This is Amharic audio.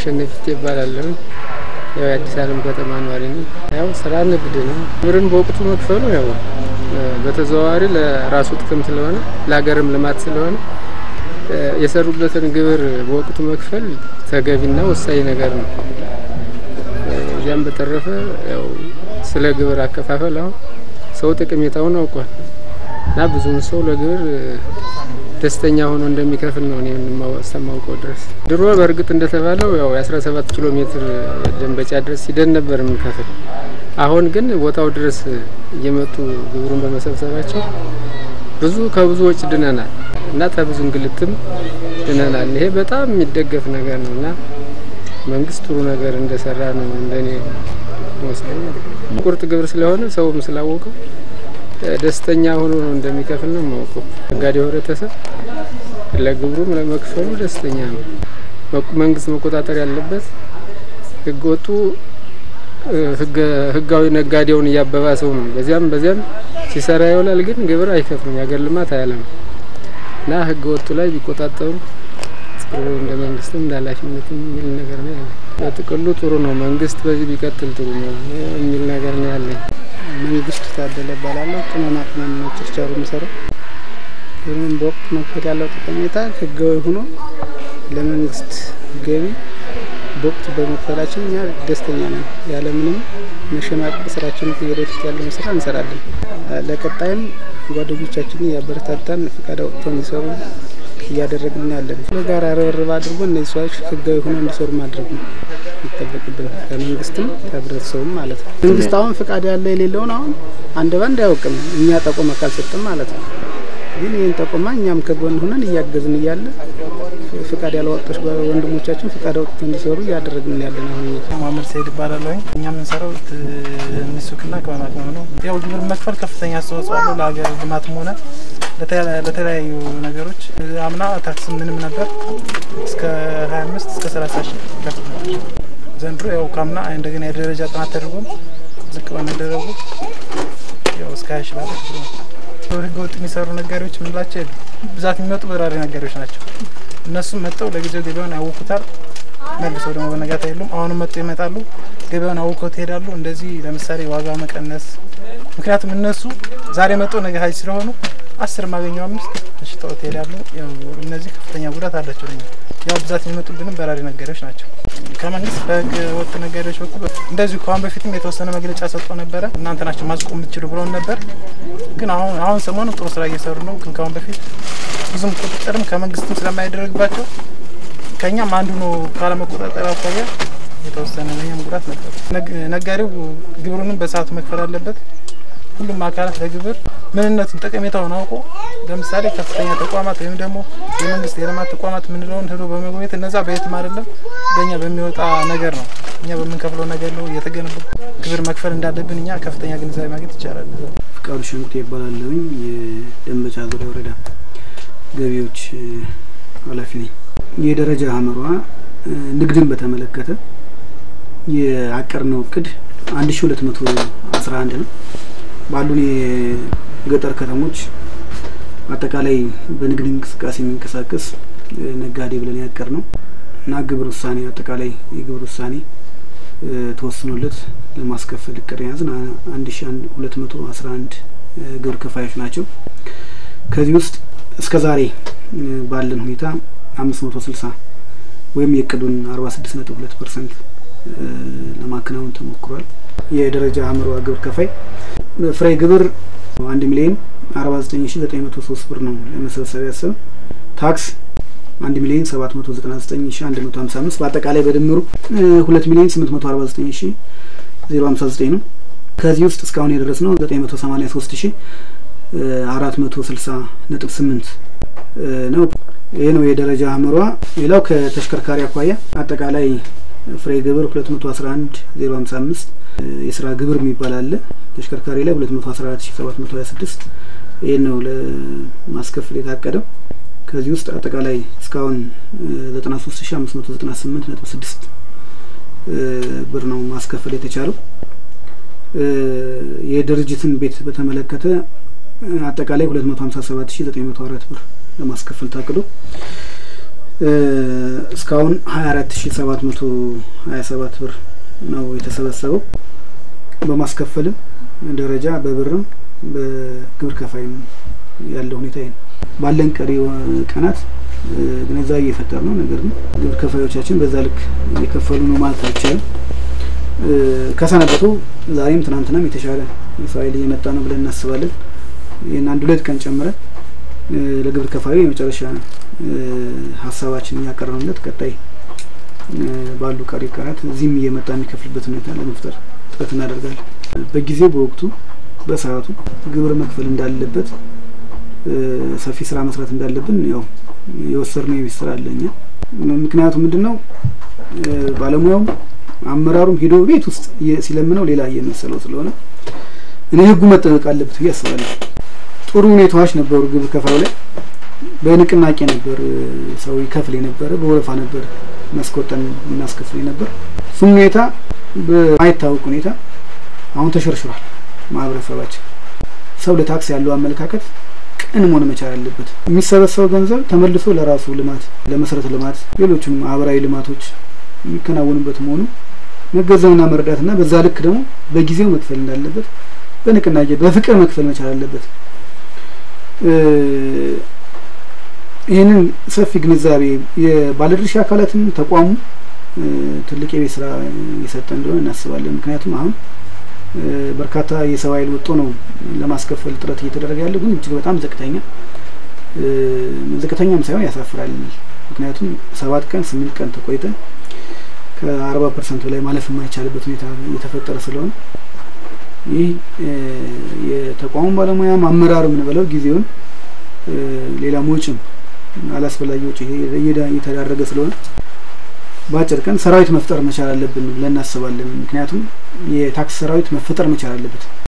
አሸነፍት ይባላል። ያው አዲስ ዓለም ከተማ ነዋሪ ነው። ያው ስራ ንግድ ነው። ግብርን በወቅቱ መክፈሉ ያው በተዘዋዋሪ ለራሱ ጥቅም ስለሆነ ለሀገርም ልማት ስለሆነ የሰሩበትን ግብር በወቅቱ መክፈል ተገቢና ወሳኝ ነገር ነው። እዚያም በተረፈ ያው ስለ ግብር አከፋፈል አሁን ሰው ጥቅሜታውን አውቋል እና ብዙም ሰው ለግብር ደስተኛ ሆኖ እንደሚከፍል ነው እኔ የማውቀው ድረስ። ድሮ በርግጥ እንደተባለው ያው 17 ኪሎ ሜትር ደንበጫ ድረስ ሂደን ነበር የምንከፍል። አሁን ግን ቦታው ድረስ እየመጡ ግብሩን በመሰብሰባቸው ከብዙ ወጪ ድነናል እና ተብዙ እንግልትም ድነናል። ይሄ በጣም የሚደገፍ ነገር ነውና መንግስት ጥሩ ነገር እንደሰራ ነው እንደኔ ወስደኝ። ቁርጥ ግብር ስለሆነ ሰውም ስላወቀው ደስተኛ ሆኖ ነው እንደሚከፍል ነው የማውቀው። ነጋዴው ህብረተሰብ ለግብሩም ለመክፈሉ ደስተኛ ነው። መንግስት መቆጣጠር ያለበት ህገወጡ ህጋዊ ነጋዴውን ያባባሰው ነው። በዚያም ሲሰራ ይውላል፣ ግን ግብር አይከፍልም። ያገር ልማት አያለም እና ህገወጡ ላይ ቢቆጣጠሩ ጥሩ እንደ መንግስትም እንዳላሽነትም የሚል ነገር ነው ያለው። በጥቅሉ ጥሩ ነው። መንግስት በዚህ ቢቀጥል ጥሩ ነው የሚል ነገር ነው ያለኝ። መንግስት ታደለ ባላለው ቅመማ ቅመሞች ችርቻሮ የሚሰራው ግብርን በወቅቱ መክፈል ያለው ጠቀሜታ ህጋዊ ሆኖ ለመንግስት ገቢ በወቅቱ በመክፈላችን እኛ ደስተኛ ነን። ያለ ምንም መሸማቀቅ ስራችንን ወደፊት ያለውን ስራ እንሰራለን። ለቀጣይም ጓደኞቻችንን ያበረታታን ፍቃድ አውጥተው እንዲሰሩ እያደረግን ያለን። በጋራ ርብርብ አድርጎ እነዚህ ሰዎች ህጋዊ ሆኖ እንዲሰሩ ማድረግ ነው ይጠበቅብን ከመንግስትም ከህብረተሰቡም ማለት ነው። መንግስት አሁን ፍቃድ ያለ የሌለውን አሁን አንድ ባንድ አያውቅም። እኛ ጠቆማ ካልሰጠን ማለት ነው። ግን ይሄን ጠቆማ እኛም ከጎን ሆነን እያገዝን እያለ ፍቃድ ያላወጣች ወንድሞቻችን ፍቃድ አውጥተው እንዲሰሩ እያደረግን ያለን። አሁን ማመር ሰይድ ይባላል። እኛ የምንሰራው ንሱክና ቅመማ ቅመም ነው። ያው ግብር መክፈል ከፍተኛ አስተዋጽኦ አለው ለሀገር ልማትም ሆነ ለተለያዩ ነገሮች። አምና ታክስ ምንም ነበር እስከ 25 እስከ 30 ሺህ ከፍ ነበር። ዘንድሮ ያው ካምና እንደገና የደረጃ ጥናት ተደርጎ ዝቅ በመደረጉ ያው እስከ 20 ሺህ ነው። ህገወጥ የሚሰሩ ነጋዴዎች ምንላቸው ብዛት የሚመጡ በራሪ ነጋዴዎች ናቸው። እነሱም መጥተው ለጊዜው ገበያውን ያውቁታል፣ መልሰው ደግሞ በነጋታ የሉም። አሁንም መጥተው ይመጣሉ፣ ገበያውን አውቀው ይሄዳሉ። እንደዚህ ለምሳሌ ዋጋ መቀነስ፣ ምክንያቱም እነሱ ዛሬ መጥተው ነገ ሀጅ ስለሆኑ 10 ማገኘው 5 ሽጠው ይሄዳሉ። ያው እነዚህ ከፍተኛ ጉዳት አላቸው። ያው ብዛት የሚመጡብንም በራሪ ነጋዴዎች ናቸው። ከመንግስት በህገወጥ ነጋዴዎች በኩል እንደዚህ ከአሁን በፊትም የተወሰነ መግለጫ ሰጥቶ ነበረ። እናንተ ናችሁ ማስቆም የምትችሉ ብለው ነበር። ግን አሁን ሰሞኑን ጥሩ ስራ እየሰሩ ነው። ግን ከአሁን በፊት ብዙም ቁጥጥርም ከመንግስትም ስለማይደረግባቸው ከኛም አንዱ ነው ካለመቆጣጠር አኳያ የተወሰነ ለኛም ጉዳት ነበር። ነጋዴው ግብሩንም በሰዓቱ መክፈል አለበት። ሁሉም አካላት ለግብር ምንነቱን ጠቀሜታውን አውቆ ለምሳሌ ከፍተኛ ተቋማት ወይም ደግሞ የመንግስት የልማት ተቋማት ምንለውን ሄዶ በመጎብኘት እነዛ በየትም አይደለም በእኛ በሚወጣ ነገር ነው እኛ በመንከፍለው ነገር ነው የተገነቡ ግብር መክፈል እንዳለብን እኛ ከፍተኛ ግንዛቤ ማግኘት ይቻላል። ፍቃዱ ሽንቁት ይባላልኝ የደንበጫ ዙሪያ ወረዳ ገቢዎች ኃላፊ ነኝ። የደረጃ ሀመሯ ንግድን በተመለከተ የአቀርነው እቅድ 1211 ነው። ባሉን የገጠር ከተሞች አጠቃላይ በንግድ እንቅስቃሴ የሚንቀሳቀስ ነጋዴ ብለን ያቀርነው እና ግብር ውሳኔ አጠቃላይ የግብር ውሳኔ ተወስኖለት ለማስከፈል እቅድ ያዝን 1211 ግብር ከፋዮች ናቸው። ከዚህ ውስጥ እስከ ዛሬ ባለን ሁኔታ 560 ወይም የእቅዱን 46.2% ለማከናወን ተሞክሯል። የደረጃ ሀመሯ ግብር ከፋይ ፍሬ ግብር 1,49,903 ብር ነው ለመሰብሰብ ያሰበ። ታክስ 1,799,155 በአጠቃላይ በድምሩ 2,849,059 ነው። ከዚህ ውስጥ እስካሁን የደረስነው 983,460.8 ነው። ይሄ ነው የደረጃ ሀመሯ። ሌላው ከተሽከርካሪ አኳያ አጠቃላይ ፍሬ ግብር 211,055 የስራ ግብር የሚባል አለ። ተሽከርካሪ ላይ 214,726 ይሄ ነው ለማስከፈል የታቀደው። ከዚህ ውስጥ አጠቃላይ እስካሁን 93,598.6 ብር ነው ማስከፈል የተቻለው። የድርጅትን ቤት በተመለከተ አጠቃላይ 257,904 ብር ለማስከፈል ታቅዶ እስካሁን 24727 ብር ነው የተሰበሰበው። በማስከፈልም ደረጃ በብርም በግብር ከፋይም ያለው ሁኔታ ይሄ ባለን ቀሪ ቀናት ግንዛቤ እየፈጠር ነው። ነገር ግን ግብር ከፋዮቻችን በዛ ልክ እየከፈሉ ነው ማለት አይቻልም። ከሰነበቱ ዛሬም ትናንትናም የተሻለ ፋይል እየመጣ ነው ብለን እናስባለን። ይሄን አንድ ሁለት ቀን ጨምረን ለግብር ከፋዩ የመጨረሻ ሐሳባችንን ያቀርበንለት ቀጣይ ባሉ ቀሪ ቀናት እዚህም እየመጣ የሚከፍልበት ሁኔታ ለመፍጠር ጥረት እናደርጋለን። በጊዜው በወቅቱ በሰዓቱ ግብር መክፈል እንዳለበት ሰፊ ስራ መስራት እንዳለብን ያው የወሰድነው ስራ አለኛ። ምክንያቱም ምንድነው ባለሙያው አመራሩም ሄዶ ቤት ውስጥ ሲለምነው ሌላ እየመሰለው ስለሆነ እኔ ህጉ መጠበቅ አለበት ያስባለሁ። ጥሩ ሁኔታዎች ነበሩ። ግብር ከፋዩ ላይ በንቅናቄ ነበር ሰው ይከፍል የነበረ፣ በወረፋ ነበር መስኮተን እናስከፍል ነበር። እሱም ሁኔታ በማይታወቅ ሁኔታ አሁን ተሸርሽሯል። ማህበረሰባችን ሰው ለታክስ ያለው አመለካከት ቅን መሆን መቻል አለበት። የሚሰበሰበው ገንዘብ ተመልሶ ለራሱ ልማት፣ ለመሰረተ ልማት፣ ሌሎችም ማህበራዊ ልማቶች የሚከናወኑበት መሆኑ መገንዘብና መረዳትና በዛ ልክ ደግሞ በጊዜው መክፈል እንዳለበት በንቅናቄ በፍቅር መክፈል መቻል አለበት። ይሄንን ሰፊ ግንዛቤ የባለድርሻ አካላትን ተቋሙ ትልቅ የቤት ስራ እየሰጠ እንደሆነ እናስባለን። ምክንያቱም አሁን በርካታ የሰው ኃይል ወጥቶ ነው ለማስከፈል ጥረት እየተደረገ ያለው፣ ግን እጅግ በጣም ዝቅተኛም ሳይሆን ያሳፍራል። ምክንያቱም 7 ቀን 8 ቀን ተቆይተን ከ40% በላይ ማለፍ የማይቻልበት ሁኔታ እየተፈጠረ ስለሆነ ይህ የተቋሙ ባለሙያ አመራር ምን በለው ጊዜውን ሌላ ሞጭም አላስፈላጊ ወጪ እየተዳረገ ስለሆነ ባጭር ቀን ሰራዊት መፍጠር መቻል አለብን ብለን እናስባለን። ምክንያቱም የታክስ ሰራዊት መፈጠር መቻል አለበት።